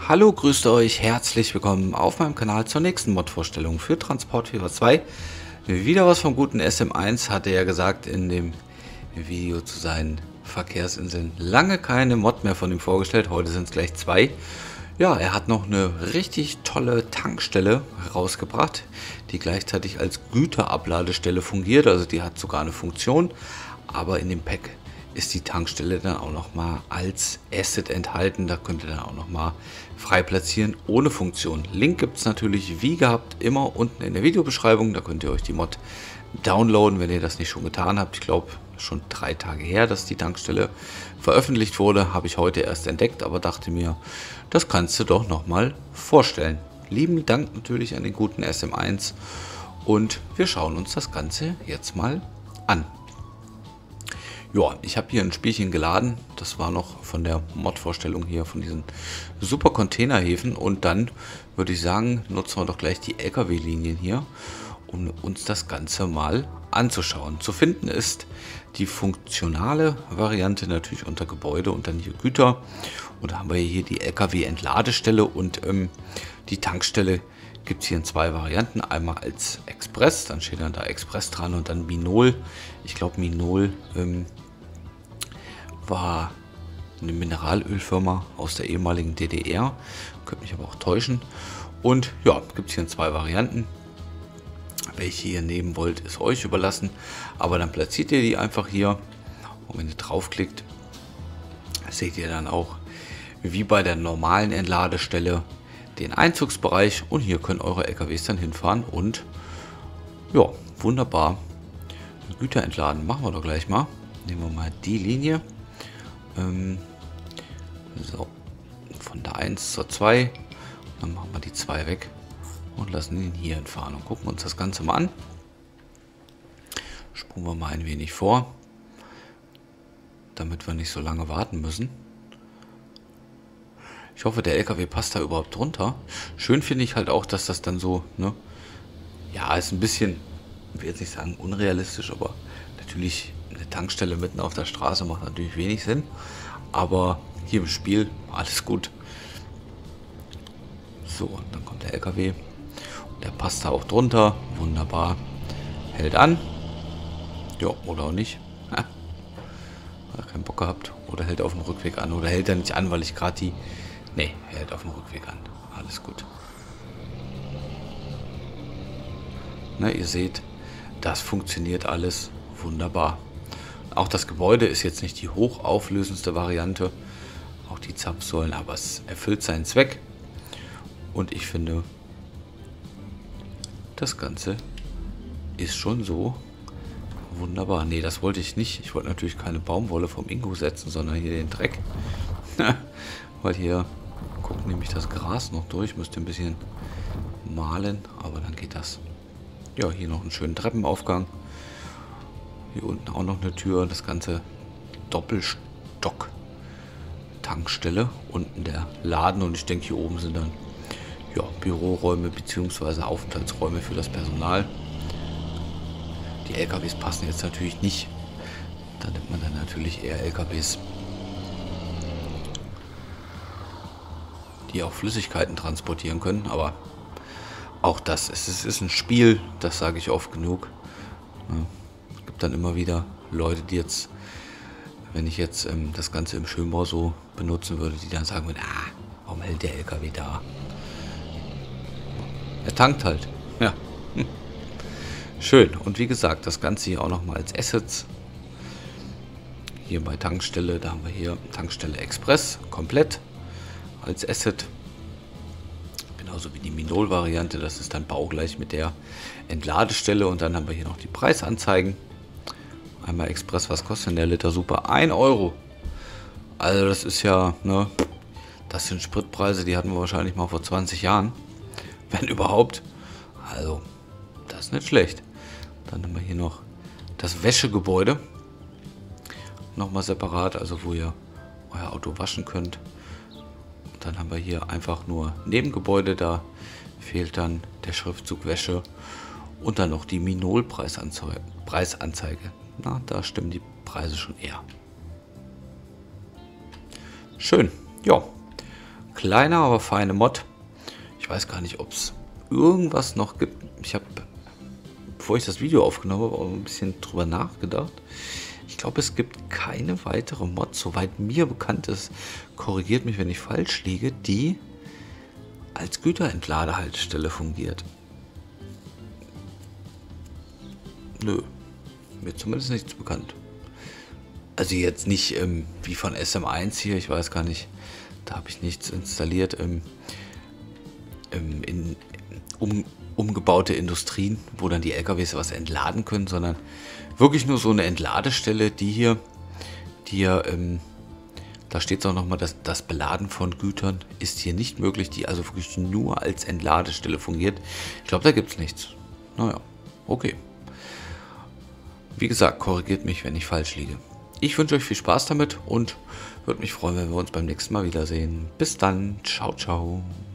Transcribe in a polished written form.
Hallo, grüßt euch, herzlich willkommen auf meinem Kanal zur nächsten Mod-Vorstellung für Transportfever 2. Wieder was vom guten SM1, hatte er gesagt in dem Video zu seinen Verkehrsinseln. Lange keine Mod mehr von ihm vorgestellt, heute sind es gleich zwei. Ja, er hat noch eine richtig tolle Tankstelle rausgebracht, die gleichzeitig als Güterabladestelle fungiert, also die hat sogar eine Funktion, aber in dem Pack ist die Tankstelle dann auch noch mal als Asset enthalten. Da könnt ihr dann auch noch mal frei platzieren ohne Funktion. Link gibt es natürlich wie gehabt immer unten in der Videobeschreibung. Da könnt ihr euch die Mod downloaden, wenn ihr das nicht schon getan habt. Ich glaube, schon 3 Tage her, dass die Tankstelle veröffentlicht wurde. Habe ich heute erst entdeckt, aber dachte mir, das kannst du doch noch mal vorstellen. Lieben Dank natürlich an den guten SM1 und wir schauen uns das Ganze jetzt mal an. Ja, ich habe hier ein Spielchen geladen, das war noch von der Mod-Vorstellung hier, von diesen super Containerhäfen. Und dann würde ich sagen, nutzen wir doch gleich die LKW-Linien hier, um uns das Ganze mal anzuschauen. Zu finden ist die funktionale Variante natürlich unter Gebäude und dann hier Güter. Und da haben wir hier die LKW-Entladestelle und die Tankstelle gibt es hier in 2 Varianten. Einmal als Express, dann steht dann da Express dran und dann Minol. Ich glaube Minol war eine Mineralölfirma aus der ehemaligen DDR. Könnte mich aber auch täuschen. Und ja, gibt es hier in 2 Varianten. Welche ihr nehmen wollt, ist euch überlassen. Aber dann platziert ihr die einfach hier. Und wenn ihr draufklickt, seht ihr dann auch, wie bei der normalen Entladestelle, den Einzugsbereich. Und hier können eure LKWs dann hinfahren und ja, wunderbar Güter entladen. Machen wir doch gleich mal. Nehmen wir mal die Linie. So, von der 1 zur 2. Dann machen wir die 2 weg und lassen ihn hier entfahren und gucken uns das Ganze mal an. Spulen wir mal ein wenig vor, damit wir nicht so lange warten müssen. Ich hoffe, der LKW passt da überhaupt drunter. Schön finde ich halt auch, dass das dann so, ne, ja, ist ein bisschen, ich will jetzt nicht sagen unrealistisch, aber natürlich eine Tankstelle mitten auf der Straße macht natürlich wenig Sinn. Aber hier im Spiel alles gut. So, und dann kommt der LKW. Und der passt da auch drunter. Wunderbar. Hält an. Ja, oder auch nicht. Hat er keinen Bock gehabt. Oder hält auf dem Rückweg an. Oder hält er nicht an, weil ich gerade die... Ne, hält auf dem Rückweg an. Alles gut. Na, ihr seht, das funktioniert alles wunderbar. Auch das Gebäude ist jetzt nicht die hochauflösendste Variante, auch die Zapfsäulen, aber es erfüllt seinen Zweck. Und ich finde, das Ganze ist schon so wunderbar. Ne, das wollte ich nicht. Ich wollte natürlich keine Baumwolle vom Ingo setzen, sondern hier den Dreck. Weil hier guckt nämlich das Gras noch durch, müsste ein bisschen mahlen, aber dann geht das. Ja, hier noch einen schönen Treppenaufgang. Hier unten auch noch eine Tür, das ganze Doppelstock Tankstelle, unten der Laden und ich denke hier oben sind dann ja, Büroräume bzw. Aufenthaltsräume für das Personal. Die LKWs passen jetzt natürlich nicht, da nimmt man dann natürlich eher LKWs, die auch Flüssigkeiten transportieren können, aber auch das, es ist ein Spiel, das sage ich oft genug. Ja. Dann immer wieder Leute, die jetzt, wenn ich jetzt das Ganze im Schönbau so benutzen würde, die dann sagen würden, warum hält der LKW da? Er tankt halt. Ja. Schön. Und wie gesagt, das Ganze hier auch nochmal als Assets. Hier bei Tankstelle, da haben wir hier Tankstelle Express komplett als Asset. Genauso wie die Minol-Variante, das ist dann baugleich mit der Entladestelle. Und dann haben wir hier noch die Preisanzeigen. Einmal Express, was kostet denn der Liter Super? 1 Euro. Also das ist ja, ne, das sind Spritpreise, die hatten wir wahrscheinlich mal vor 20 Jahren. Wenn überhaupt. Also, das ist nicht schlecht. Dann haben wir hier noch das Wäschegebäude. Nochmal separat, also wo ihr euer Auto waschen könnt. Und dann haben wir hier einfach nur Nebengebäude, da fehlt dann der Schriftzug Wäsche. Und dann noch die Minol-Preisanzeige. Na, da stimmen die Preise schon eher. Schön. Ja, kleiner, aber feine Mod. Ich weiß gar nicht, ob es irgendwas noch gibt. Ich habe, bevor ich das Video aufgenommen habe, auch ein bisschen drüber nachgedacht. Ich glaube, es gibt keine weitere Mod, soweit mir bekannt ist, korrigiert mich, wenn ich falsch liege, die als Güterentladehaltestelle fungiert. Nö, mir zumindest nichts bekannt. Also jetzt nicht wie von SM1 hier, ich weiß gar nicht, da habe ich nichts installiert. In umgebaute Industrien, wo dann die LKWs was entladen können, sondern wirklich nur so eine Entladestelle, die hier, da steht auch nochmal, dass das Beladen von Gütern ist hier nicht möglich, die also wirklich nur als Entladestelle fungiert. Ich glaube, da gibt es nichts. Naja, okay. Wie gesagt, korrigiert mich, wenn ich falsch liege. Ich wünsche euch viel Spaß damit und würde mich freuen, wenn wir uns beim nächsten Mal wiedersehen. Bis dann, ciao, ciao.